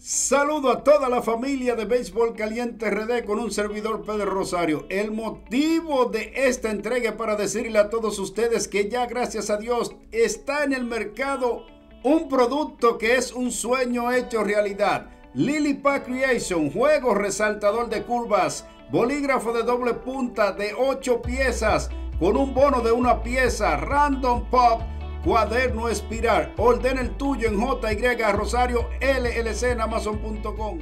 Saludo a toda la familia de Béisbol Caliente RD con un servidor Pedro Rosario. El motivo de esta entrega es para decirle a todos ustedes que ya gracias a Dios está en el mercado un producto que es un sueño hecho realidad. Lily Pad Creation, juego resaltador de curvas, bolígrafo de doble punta de 8 piezas con un bono de 1 pieza, Random Pop, cuaderno espiral. Ordena el tuyo en JY Rosario LLC en Amazon.com.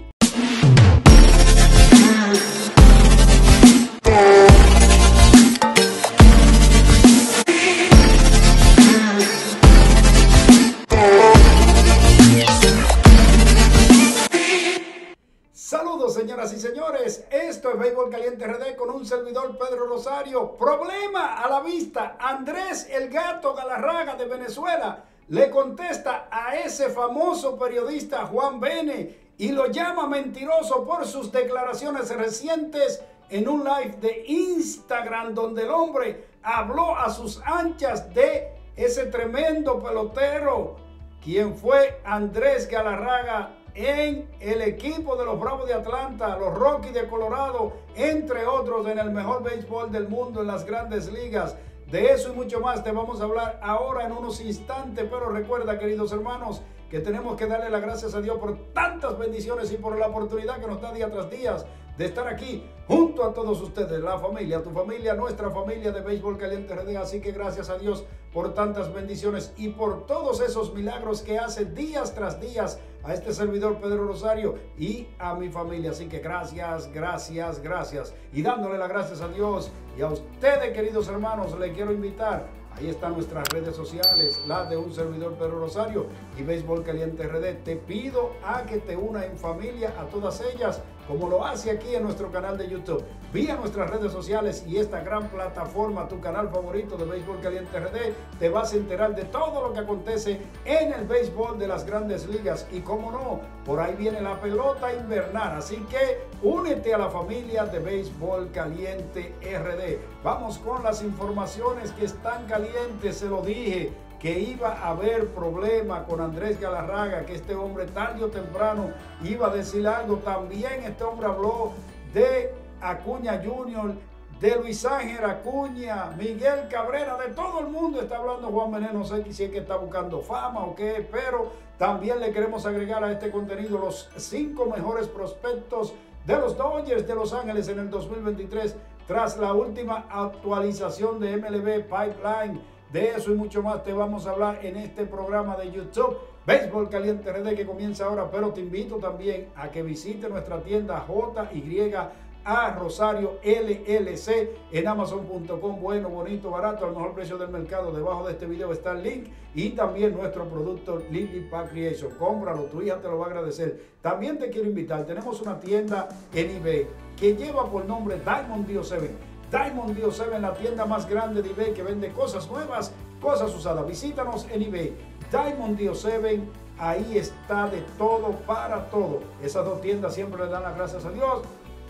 Saludos señoras y señores, esto es Béisbol Caliente RD con un servidor Pedro Rosario. Problema a la vista, Andrés el Gato Galarraga de Venezuela le contesta a ese famoso periodista Juan Bene y lo llama mentiroso por sus declaraciones recientes en un live de Instagram donde el hombre habló a sus anchas de ese tremendo pelotero quien fue Andrés Galarraga en el equipo de los Bravos de Atlanta, los Rockies de Colorado, entre otros, en el mejor béisbol del mundo, en las grandes ligas. De eso y mucho más te vamos a hablar ahora en unos instantes, pero recuerda, queridos hermanos, que tenemos que darle las gracias a Dios por tantas bendiciones y por la oportunidad que nos da día tras día de estar aquí junto a todos ustedes, la familia, tu familia, nuestra familia de Béisbol Caliente RD. Así que gracias a Dios por tantas bendiciones y por todos esos milagros que hace días tras días a este servidor Pedro Rosario y a mi familia. Así que gracias, gracias, gracias. Y dándole las gracias a Dios y a ustedes, queridos hermanos, les quiero invitar. Ahí están nuestras redes sociales, las de un servidor Pedro Rosario y Béisbol Caliente RD. Te pido a que te unas en familia a todas ellas, como lo hace aquí en nuestro canal de YouTube, vía nuestras redes sociales y esta gran plataforma, tu canal favorito de Béisbol Caliente RD. Te vas a enterar de todo lo que acontece en el béisbol de las grandes ligas y, como no, por ahí viene la pelota invernal. Así que únete a la familia de Béisbol Caliente RD. Vamos con las informaciones que están calientes. Se lo dije que iba a haber problema con Andrés Galarraga, que este hombre tarde o temprano iba a decir algo. También este hombre habló de Acuña Jr., de Luis Ángel Acuña, Miguel Cabrera, de todo el mundo está hablando Juan Bene. No sé si es que está buscando fama o qué, pero también le queremos agregar a este contenido los 5 mejores prospectos de los Dodgers de Los Ángeles en el 2023 tras la última actualización de MLB Pipeline. De eso y mucho más te vamos a hablar en este programa de YouTube Béisbol Caliente RD que comienza ahora, pero te invito también a que visite nuestra tienda JY Rosario LLC en Amazon.com. Bueno, bonito, barato, al mejor precio del mercado. Debajo de este video está el link y también nuestro producto Lily Pad Creation. Cómpralo, tu hija te lo va a agradecer. También te quiero invitar, tenemos una tienda en eBay que lleva por nombre Diamond Bio7. Diamond Bio7, la tienda más grande de eBay que vende cosas nuevas, cosas usadas. Visítanos en eBay. Diamond Bio7, ahí está de todo para todo. Esas dos tiendas siempre le dan las gracias a Dios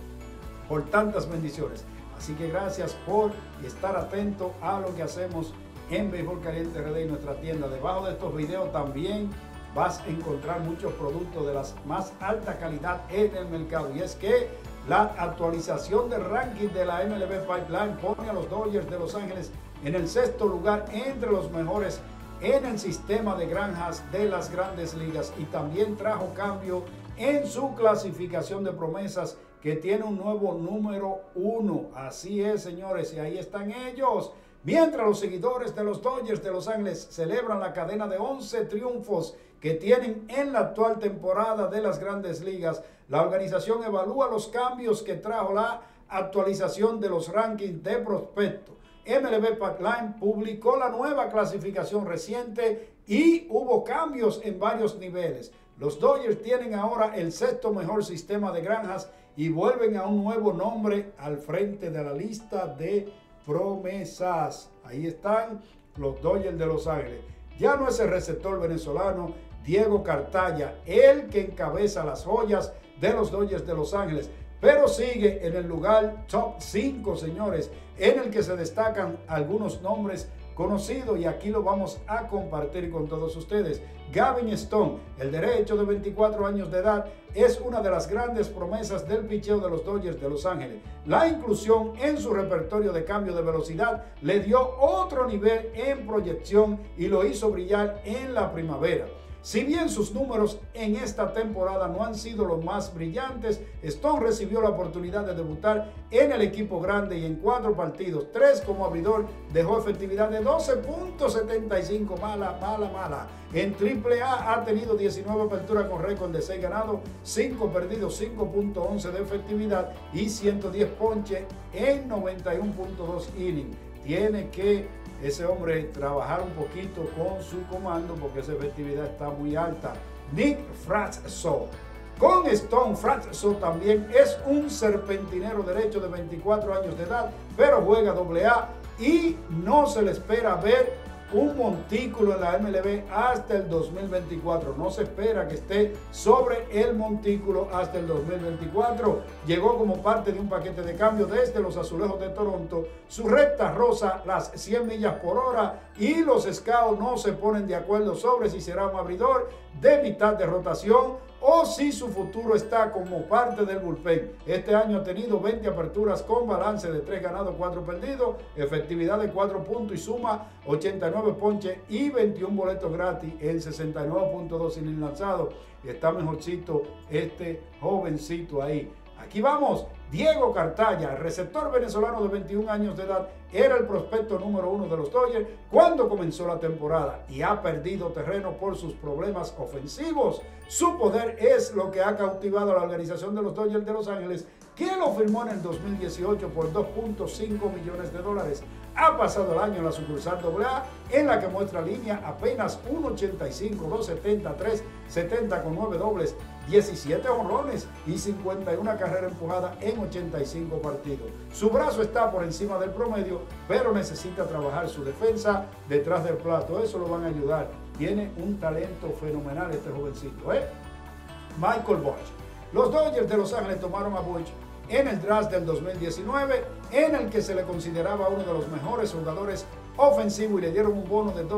por tantas bendiciones. Así que gracias por estar atento a lo que hacemos en Béisbol Caliente RD y nuestra tienda. Debajo de estos videos también vas a encontrar muchos productos de la más alta calidad en el mercado. Y es que la actualización del ranking de la MLB Pipeline pone a los Dodgers de Los Ángeles en el 6º lugar entre los mejores en el sistema de granjas de las grandes ligas. Y también trajo cambio en su clasificación de promesas, que tiene un nuevo número 1. Así es, señores, y ahí están ellos. Mientras los seguidores de los Dodgers de Los Ángeles celebran la cadena de 11 triunfos que tienen en la actual temporada de las grandes ligas, la organización evalúa los cambios que trajo la actualización de los rankings de prospectos. MLB Pipeline publicó la nueva clasificación reciente y hubo cambios en varios niveles. Los Dodgers tienen ahora el 6º mejor sistema de granjas y vuelven a un nuevo nombre al frente de la lista de promesas. Ahí están los Dodgers de Los Ángeles. Ya no es el receptor venezolano Diego Cartaya el que encabeza las joyas de los Dodgers de Los Ángeles, pero sigue en el lugar top 5, señores, en el que se destacan algunos nombres conocido y aquí lo vamos a compartir con todos ustedes. Gavin Stone, el derecho de 24 años de edad, es una de las grandes promesas del picheo de los Dodgers de Los Ángeles. La inclusión en su repertorio de cambio de velocidad le dio otro nivel en proyección y lo hizo brillar en la primavera. Si bien sus números en esta temporada no han sido los más brillantes, Stone recibió la oportunidad de debutar en el equipo grande y en 4 partidos, 3 como abridor, dejó efectividad de 12.75, mala. En AAA ha tenido 19 aperturas con récord de 6 ganados, 5 perdidos, 5.11 de efectividad y 110 ponches en 91.2 innings. Tiene que ese hombre trabajar un poquito con su comando porque esa efectividad está muy alta. Nick Frasso. Con Stone, Frasso también es un serpentinero derecho de 24 años de edad, pero juega AA y no se le espera ver un montículo en la MLB hasta el 2024. No se espera que esté sobre el montículo hasta el 2024. Llegó como parte de un paquete de cambio desde los Azulejos de Toronto. Su recta roza las 100 millas por hora y los scouts no se ponen de acuerdo sobre si será un abridor de mitad de rotación o si su futuro está como parte del bullpen. Este año ha tenido 20 aperturas con balance de 3 ganados, 4 perdidos, efectividad de 4 puntos y suma 89 ponches y 21 boletos gratis en 69.2 innings lanzados. Está mejorcito este jovencito ahí. Aquí vamos, Diego Cartaya, receptor venezolano de 21 años de edad, era el prospecto número 1 de los Dodgers cuando comenzó la temporada y ha perdido terreno por sus problemas ofensivos. Su poder es lo que ha cautivado a la organización de los Dodgers de Los Ángeles, que lo firmó en el 2018 por $2.5 millones. Ha pasado el año en la sucursal AA, en la que muestra línea apenas 1.85, 2.70, 3.70 con 9 dobles, 17 honrones y 51 carreras empujadas en 85 partidos. Su brazo está por encima del promedio, pero necesita trabajar su defensa detrás del plato. Eso lo van a ayudar. Tiene un talento fenomenal este jovencito, Michael Busch. Los Dodgers de Los Ángeles tomaron a Busch en el draft del 2019, en el que se le consideraba uno de los mejores jugadores ofensivos y le dieron un bono de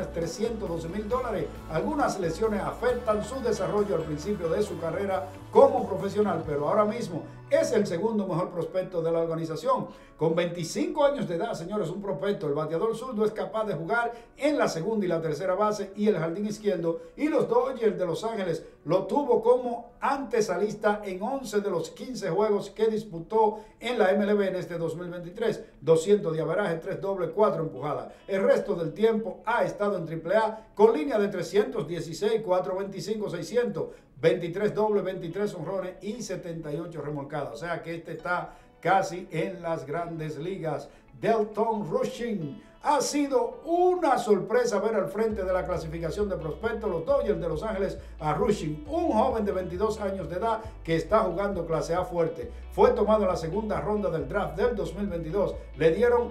$2.312.000. Algunas lesiones afectan su desarrollo al principio de su carrera como profesional, pero ahora mismo es el segundo mejor prospecto de la organización. Con 25 años de edad, señores, un prospecto, el bateador zurdo es capaz de jugar en la segunda y la tercera base y el jardín izquierdo, y los Dodgers de Los Ángeles lo tuvo como antesalista en 11 de los 15 juegos que disputó en la MLB en este 2023, 200 de averaje, 3 dobles, 4 empujadas. El resto del tiempo ha estado en AAA con línea de 316, 425, 600, 23 dobles, 23 honrones y 78 remolcadas. O sea que este está casi en las grandes ligas. Dalton Rushing. Ha sido una sorpresa ver al frente de la clasificación de prospectos los Dodgers de Los Ángeles a Rushing, un joven de 22 años de edad que está jugando clase A fuerte. Fue tomado en la segunda ronda del draft del 2022. Le dieron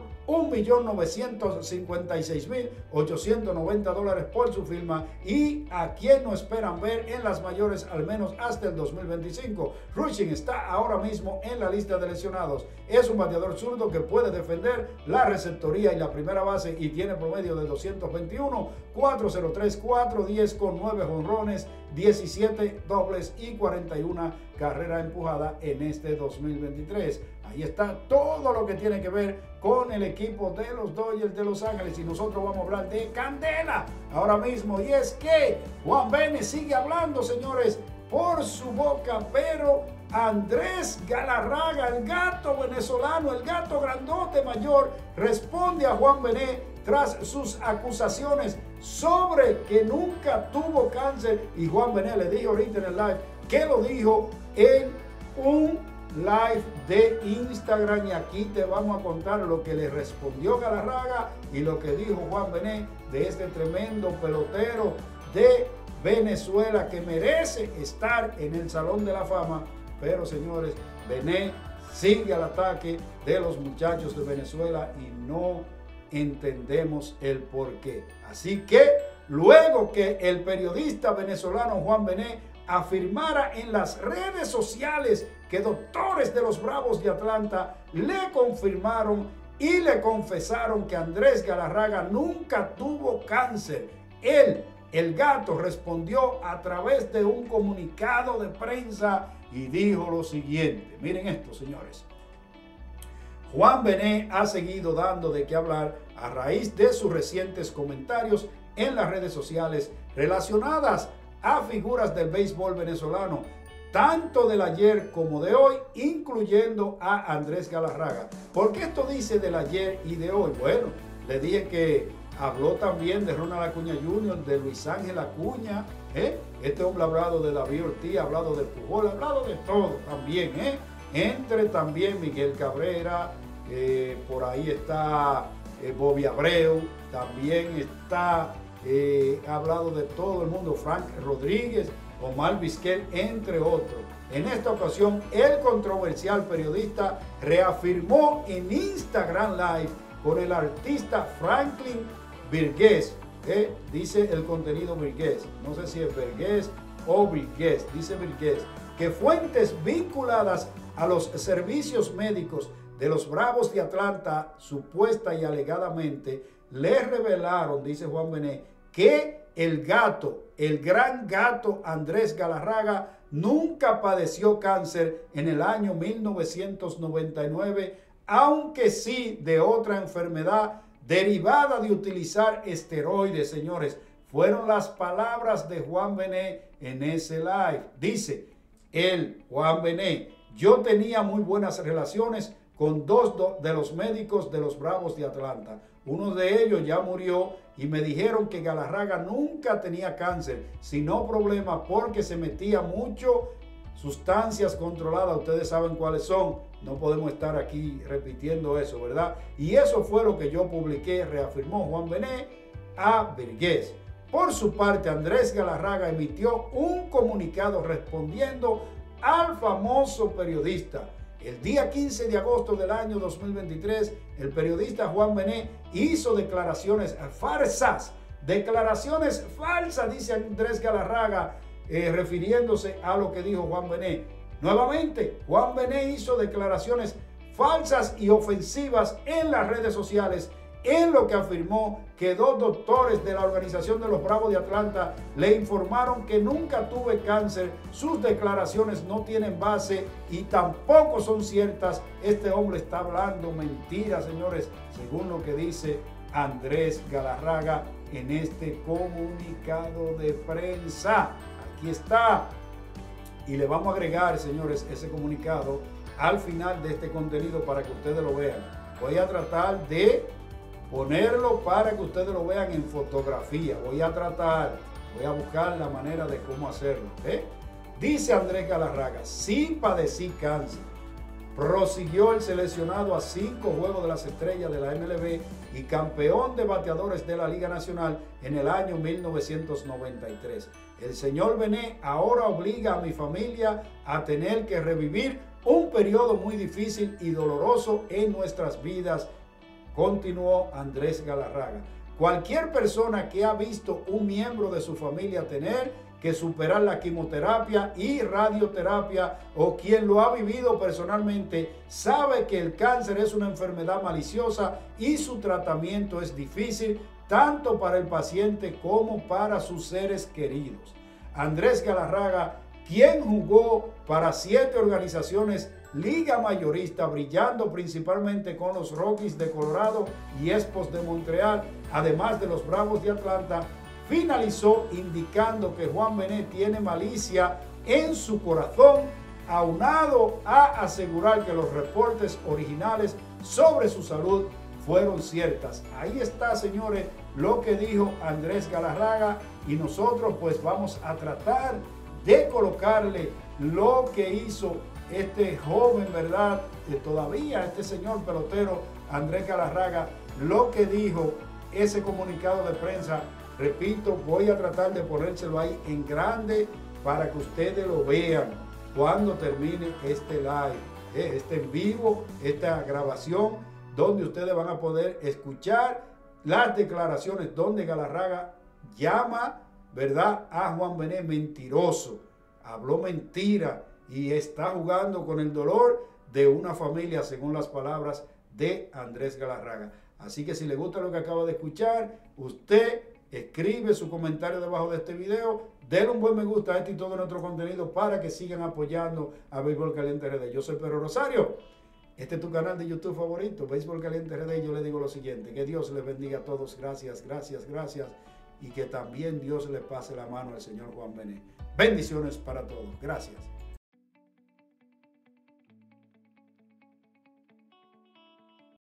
$1.956.890 por su firma y a quien no esperan ver en las mayores al menos hasta el 2025. Rushing está ahora mismo en la lista de lesionados. Es un bateador zurdo que puede defender la receptoría y la primera base y tiene promedio de 221, 403, 410 con 9 jonrones, 17 dobles y 41 carreras empujadas en este 2023. Ahí está todo lo que tiene que ver con el equipo de los Dodgers de Los Ángeles y nosotros vamos a hablar de candela ahora mismo, y es que Juan Bene sigue hablando, señores, por su boca, pero Andrés Galarraga, el gato venezolano, el gato grandote mayor, responde a Juan Bené tras sus acusaciones sobre que nunca tuvo cáncer, y Juan Bené le dijo ahorita en el live que lo dijo en un live de Instagram, y aquí te vamos a contar lo que le respondió Galarraga y lo que dijo Juan Bené de este tremendo pelotero de Venezuela que merece estar en el Salón de la Fama. Pero señores, Bené sigue al ataque de los muchachos de Venezuela y no entendemos el porqué. Así que luego que el periodista venezolano Juan Bené afirmara en las redes sociales que doctores de los Bravos de Atlanta le confirmaron y le confesaron que Andrés Galarraga nunca tuvo cáncer. Él, el Gato, respondió a través de un comunicado de prensa y dijo lo siguiente. Miren esto, señores. Juan Bené ha seguido dando de qué hablar a raíz de sus recientes comentarios en las redes sociales relacionadas a figuras del béisbol venezolano, tanto del ayer como de hoy, incluyendo a Andrés Galarraga. ¿Por qué esto dice del ayer y de hoy? Bueno, le dije que habló también de Ronald Acuña Jr., de Luis Ángel Acuña, Este hombre ha hablado de David Ortiz, ha hablado de Pujol, ha hablado de todo también, Entre también Miguel Cabrera, por ahí está Bobby Abreu, también está, ha hablado de todo el mundo, Frank Rodríguez, Omar Vizquel, entre otros. En esta ocasión, el controversial periodista reafirmó en Instagram Live con el artista Franklin Virgués, dice el contenido Virgués, no sé si es Virgués o Virgués, dice Virgués, que fuentes vinculadas a los servicios médicos de los Bravos de Atlanta, supuesta y alegadamente, le revelaron, dice Juan Bené, que el Gato, el gran Gato Andrés Galarraga, nunca padeció cáncer en el año 1999, aunque sí de otra enfermedad derivada de utilizar esteroides, señores. Fueron las palabras de Juan Bené en ese live. Dice él, Juan Bené, yo tenía muy buenas relaciones con dos de los médicos de los Bravos de Atlanta. Uno de ellos ya murió y me dijeron que Galarraga nunca tenía cáncer, sino problemas porque se metía mucho sustancias controladas. Ustedes saben cuáles son. No podemos estar aquí repitiendo eso, ¿verdad? Y eso fue lo que yo publiqué, reafirmó Juan Bené a Virgués. Por su parte, Andrés Galarraga emitió un comunicado respondiendo al famoso periodista. El día 15 de agosto del año 2023, el periodista Juan Bené hizo declaraciones falsas, dice Andrés Galarraga, refiriéndose a lo que dijo Juan Bené. Nuevamente, Juan Bené hizo declaraciones falsas y ofensivas en las redes sociales, en lo que afirmó que dos doctores de la organización de los Bravos de Atlanta le informaron que nunca tuve cáncer. Sus declaraciones no tienen base y tampoco son ciertas. Este hombre está hablando mentiras, señores, según lo que dice Andrés Galarraga en este comunicado de prensa. Aquí está. Y le vamos a agregar, señores, ese comunicado al final de este contenido para que ustedes lo vean. Voy a tratar de ponerlo para que ustedes lo vean en fotografía. Voy a buscar la manera de cómo hacerlo. Dice Andrés Galarraga, sí padecí cáncer. Prosiguió el seleccionado a 5 Juegos de las Estrellas de la MLB y campeón de bateadores de la Liga Nacional en el año 1993. El señor Bené ahora obliga a mi familia a tener que revivir un periodo muy difícil y doloroso en nuestras vidas, continuó Andrés Galarraga. Cualquier persona que ha visto un miembro de su familia tener que superar la quimioterapia y radioterapia o quien lo ha vivido personalmente sabe que el cáncer es una enfermedad maliciosa y su tratamiento es difícil tanto para el paciente como para sus seres queridos. Andrés Galarraga, quien jugó para 7 organizaciones liga mayorista, brillando principalmente con los Rockies de Colorado y Expos de Montreal, además de los Bravos de Atlanta, finalizó indicando que Juan Bené tiene malicia en su corazón, aunado a asegurar que los reportes originales sobre su salud fueron ciertas. Ahí está, señores, lo que dijo Andrés Galarraga, y nosotros pues vamos a tratar de colocarle lo que hizo este joven, ¿verdad? Todavía este señor pelotero Andrés Galarraga, lo que dijo ese comunicado de prensa. Repito, voy a tratar de ponérselo ahí en grande para que ustedes lo vean cuando termine este live, este en vivo, esta grabación, donde ustedes van a poder escuchar las declaraciones donde Galarraga llama, ¿verdad?, a Juan Bené mentiroso. Habló mentira y está jugando con el dolor de una familia, según las palabras de Andrés Galarraga. Así que si le gusta lo que acaba de escuchar, usted escribe su comentario debajo de este video, denle un buen me gusta a este y todo nuestro contenido para que sigan apoyando a Béisbol Caliente RD. Yo soy Pedro Rosario, este es tu canal de YouTube favorito, Béisbol Caliente RD, y yo le digo lo siguiente, que Dios les bendiga a todos, gracias, gracias, gracias, y que también Dios le pase la mano al señor Juan Bené. Bendiciones para todos, gracias.